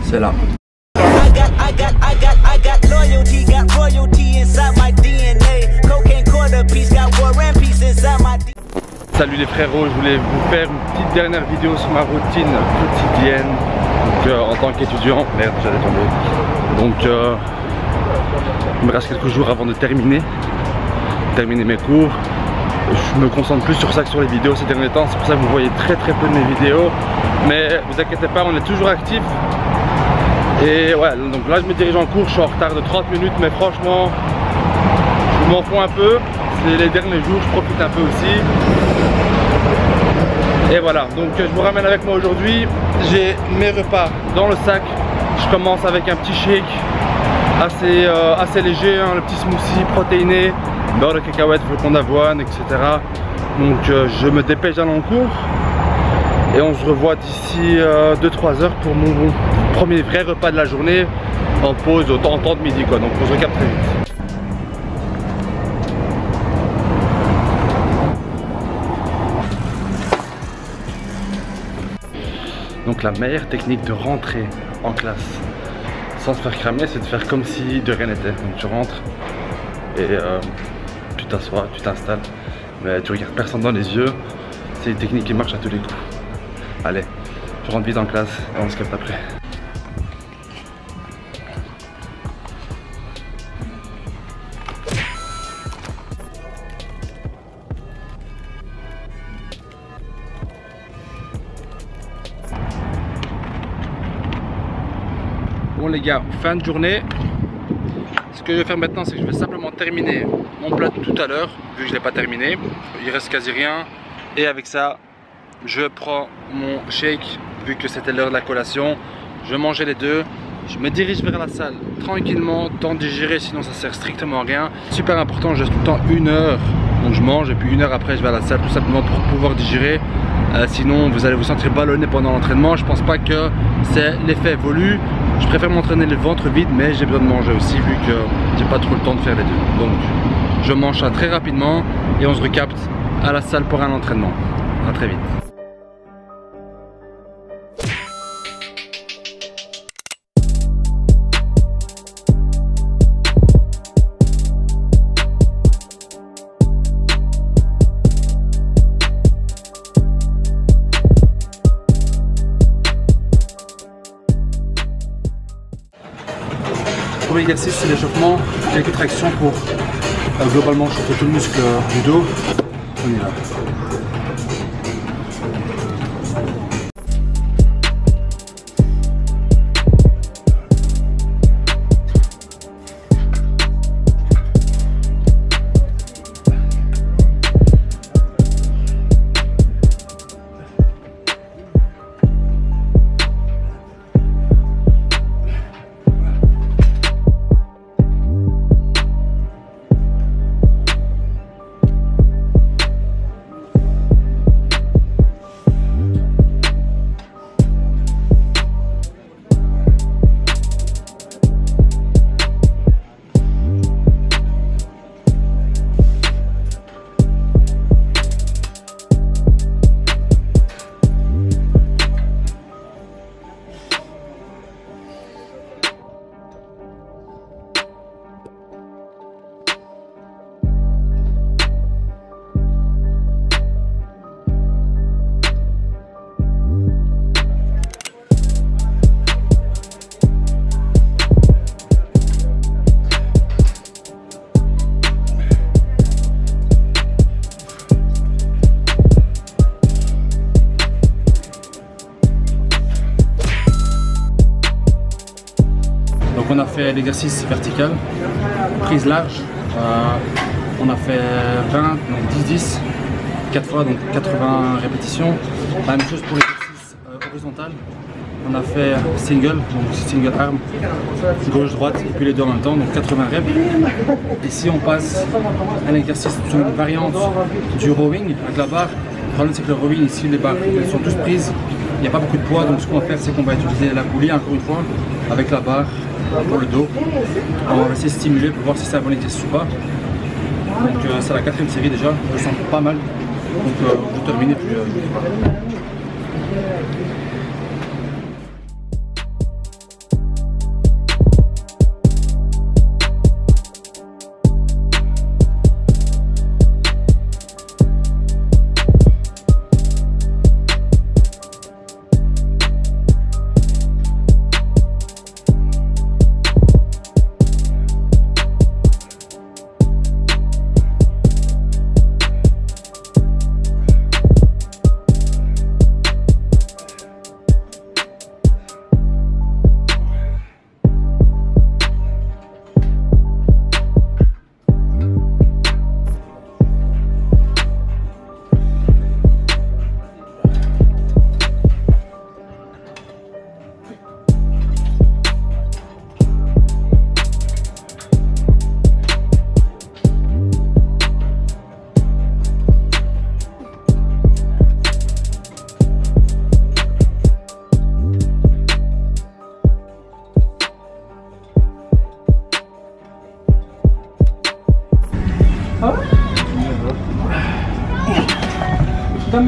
c'est là. Salut les frérots, je voulais vous faire une petite dernière vidéo sur ma routine quotidienne. Donc, en tant qu'étudiant, merde, j'allais tomber. Donc il me reste quelques jours avant de terminer mes cours. Je me concentre plus sur ça que sur les vidéos ces derniers temps, c'est pour ça que vous voyez très peu de mes vidéos. Mais vous inquiétez pas, on est toujours actifs. Et ouais, donc là je me dirige en cours, je suis en retard de 30 minutes, mais franchement, je m'en fous un peu. C'est les derniers jours, je profite un peu aussi. Et voilà, donc je vous ramène avec moi aujourd'hui. J'ai mes repas dans le sac. Je commence avec un petit shake assez léger, hein, le petit smoothie protéiné, beurre de cacahuète, flocons d'avoine, etc. Donc je me dépêche d'aller en cours. Et on se revoit d'ici 2-3 heures pour mon premier vrai repas de la journée en pause en temps de midi quoi. Donc on se recapte très vite. Donc la meilleure technique de rentrer en classe sans se faire cramer, c'est de faire comme si de rien n'était. Donc tu rentres et tu t'assois, tu t'installes, mais tu regardes personne dans les yeux. C'est une technique qui marche à tous les coups. Allez, je rentre vite en classe et on se capte après. Bon les gars, fin de journée. Ce que je vais faire maintenant, c'est que je vais simplement terminer mon plat de tout à l'heure, vu que je ne l'ai pas terminé. Il reste quasi rien. Et avec ça, je prends mon shake, vu que c'était l'heure de la collation. Je vais manger les deux. Je me dirige vers la salle tranquillement, temps de digérer, sinon ça sert strictement à rien. Super important, je reste tout le temps 1 heure. Donc je mange et puis 1 heure après je vais à la salle tout simplement pour pouvoir digérer. Sinon vous allez vous sentir ballonné pendant l'entraînement. Je pense pas que c'est l'effet voulu. Je préfère m'entraîner le ventre vide, mais j'ai besoin de manger aussi vu que j'ai pas trop le temps de faire les deux. Donc je mange ça très rapidement et on se recapte à la salle pour un entraînement. À très vite. Premier exercice, c'est l'échauffement, quelques tractions pour globalement chauffer tout le muscle du dos. On y va. On a fait l'exercice vertical, prise large, on a fait 20, donc 10-10, 4 fois, donc 80 répétitions. La même chose pour l'exercice horizontal, on a fait single, donc single arm, gauche-droite et puis les deux en même temps, donc 80 reps. Ici on passe à l'exercice, une variante du rowing avec la barre. Le problème c'est que le rowing ici, les barres elles sont tous prises, il n'y a pas beaucoup de poids, donc ce qu'on va faire c'est qu'on va utiliser la poulie encore une fois avec la barre pour le dos. On va essayer de stimuler pour voir si c'est un bon exercice ou pas. Donc c'est la 4e série déjà, je sens pas mal. Donc je termine et puis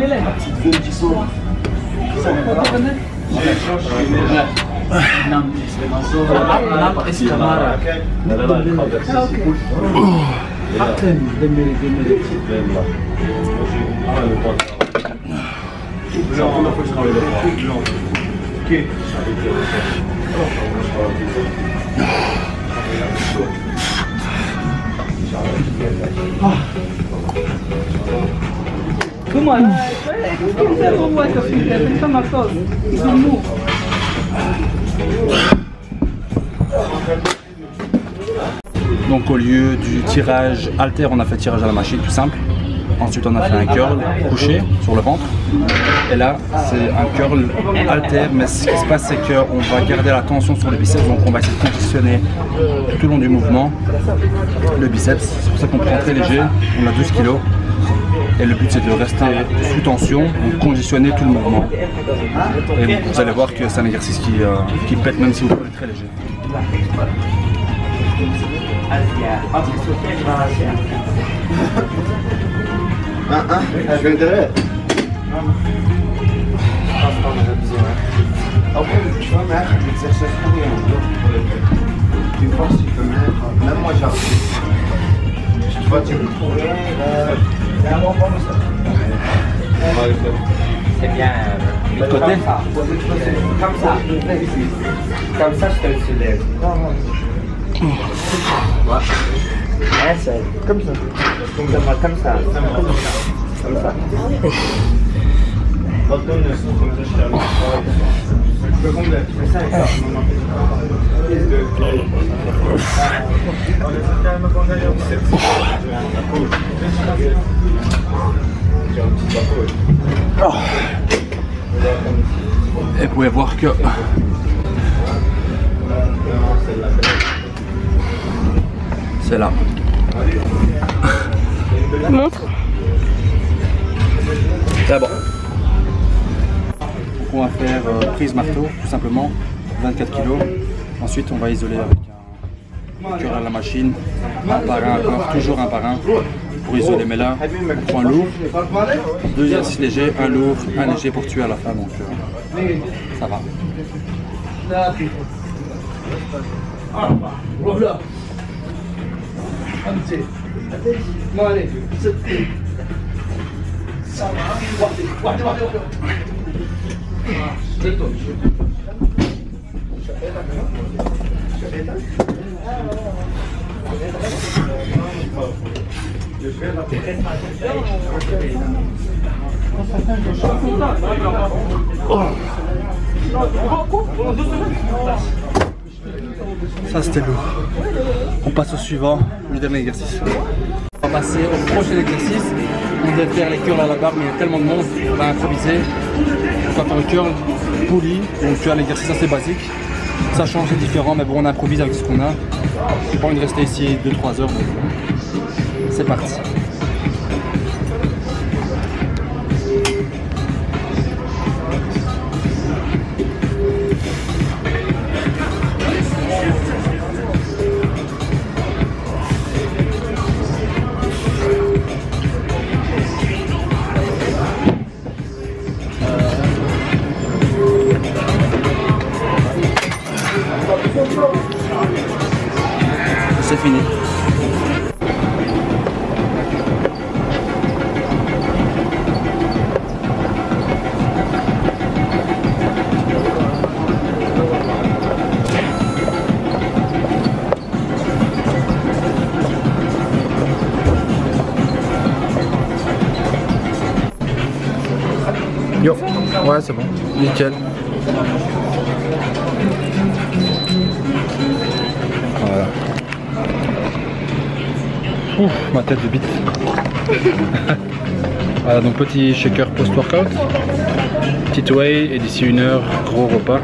Donc au lieu du tirage halter, on a fait tirage à la machine tout simple. Ensuite on a fait un curl couché sur le ventre. Et là c'est un curl halter, mais ce qui se passe c'est qu'on va garder la tension sur le biceps, donc on va essayer de conditionner tout le long du mouvement le biceps. C'est pour ça qu'on prend très léger, on a 12 kg. Et le but c'est de rester sous tension, donc conditionner tout le mouvement. Et vous allez voir que c'est un exercice qui pète même si vous prenez très léger. Je vais l'intérieur. Après, tu vas mettre l'exercice pour rien. Tu penses que tu peux mettre. Même moi j'arrive. Tu vois, tu peux trouver. C'est bien. De l'autre côté. Comme ça. Comme ça, je te le soulève. Ouais, c'est comme ça. Comme ça. Comme ça. Comme ça. Et vous pouvez voir que c'est là. Montre. C'est bon. Donc on va faire prise marteau, tout simplement, 24 kg. Ensuite on va isoler avec un curl à la machine, un par un encore, toujours un par un, pour isoler. Mais là, on prend un lourd, 2 exercices légers, un lourd, un léger pour tuer à la fin, donc ça va. Ça c'était lourd. On passe au suivant, le dernier exercice. On va passer au prochain exercice. On devait faire les curls à la barre, mais il y a tellement de monde, on va improviser. On va faire le curl poli, donc tu as l'exercice assez basique. Ça change, c'est différent, mais bon, on improvise avec ce qu'on a. J'ai pas envie de rester ici 2-3 heures, donc c'est parti. C'est fini. Yo, ouais c'est bon, nickel. Voilà. Ouf, ma tête de bite. Voilà, donc petit shaker post-workout, petite whey et d'ici 1 heure, gros repas.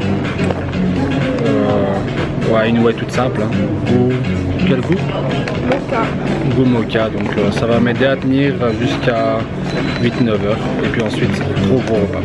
Ouais, une whey toute simple. Hein. Goût, quel goût? Mocha. Goût mocha, donc ça va m'aider à tenir jusqu'à 8-9 heures. Et puis ensuite, gros repas.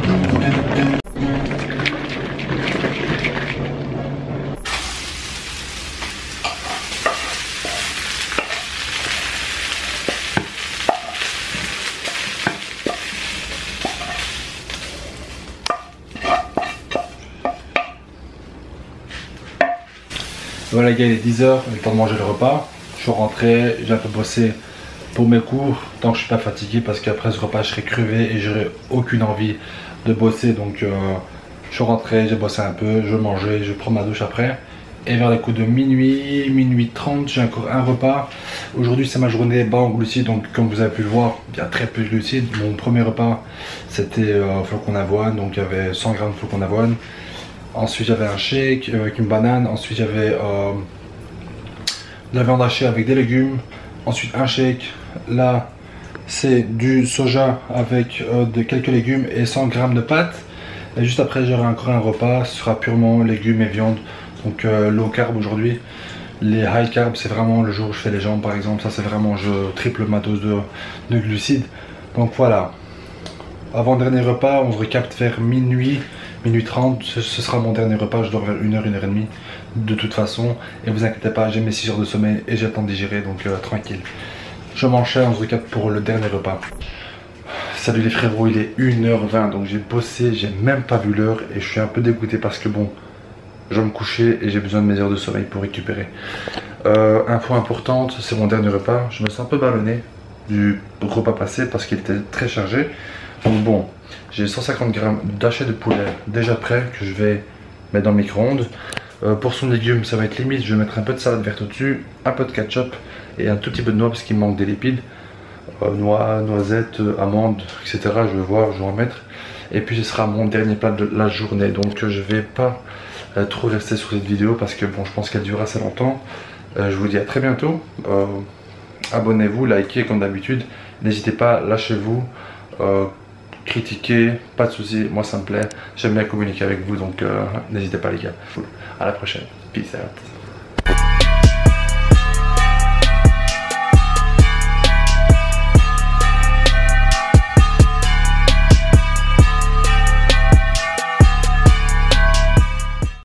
Voilà les gars, il est 10 h, il est temps de manger le repas. Je suis rentré, j'ai un peu bossé pour mes cours, tant que je suis pas fatigué parce qu'après ce repas je serai crevé et j'aurai aucune envie de bosser. Donc je suis rentré, j'ai bossé un peu, je mangeais, je prends ma douche après. Et vers les coups de minuit, minuit 30, j'ai encore un repas. Aujourd'hui c'est ma journée bas en glucides, donc comme vous avez pu le voir, il y a très peu de glucides. Mon premier repas c'était flocons d'avoine, donc il y avait 100 g de flocons d'avoine. Ensuite j'avais un shake avec une banane, ensuite j'avais de la viande hachée avec des légumes, ensuite un shake. Là c'est du soja avec quelques légumes et 100 g de pâtes. Et juste après j'aurai encore un repas, ce sera purement légumes et viande. Donc low carb aujourd'hui. Les high carb c'est vraiment le jour où je fais les jambes par exemple, ça c'est vraiment je triple ma dose de glucides. Donc voilà, avant dernier repas on se recapte vers minuit, minuit 30, ce sera mon dernier repas, je dors vers 1h, 1h30 de toute façon. Et vous inquiétez pas, j'ai mes 6 heures de sommeil et j'ai le temps de digérer, donc tranquille. Je m'enchaîne, on se recapte pour le dernier repas. Salut les frérots, il est 1h20, donc j'ai bossé, j'ai même pas vu l'heure et je suis un peu dégoûté parce que bon, je vais me coucher et j'ai besoin de mes heures de sommeil pour récupérer. Info importante, c'est mon dernier repas. Je me sens un peu ballonné du repas passé parce qu'il était très chargé. Donc bon, j'ai 150 g d'hachés de poulet déjà prêt que je vais mettre dans le micro-ondes. Pour son légume, ça va être limite. Je vais mettre un peu de salade verte au-dessus, un peu de ketchup et un tout petit peu de noix parce qu'il me manque des lipides. Noix, noisettes, amandes, etc. Je vais voir, je vais en mettre. Et puis ce sera mon dernier plat de la journée. Donc je vais pas trop rester sur cette vidéo parce que bon, je pense qu'elle durera assez longtemps. Je vous dis à très bientôt. Abonnez-vous, likez comme d'habitude. N'hésitez pas, lâchez-vous, critiquez, pas de soucis. Moi ça me plaît. J'aime bien communiquer avec vous, donc n'hésitez pas les gars. À la prochaine. Peace out.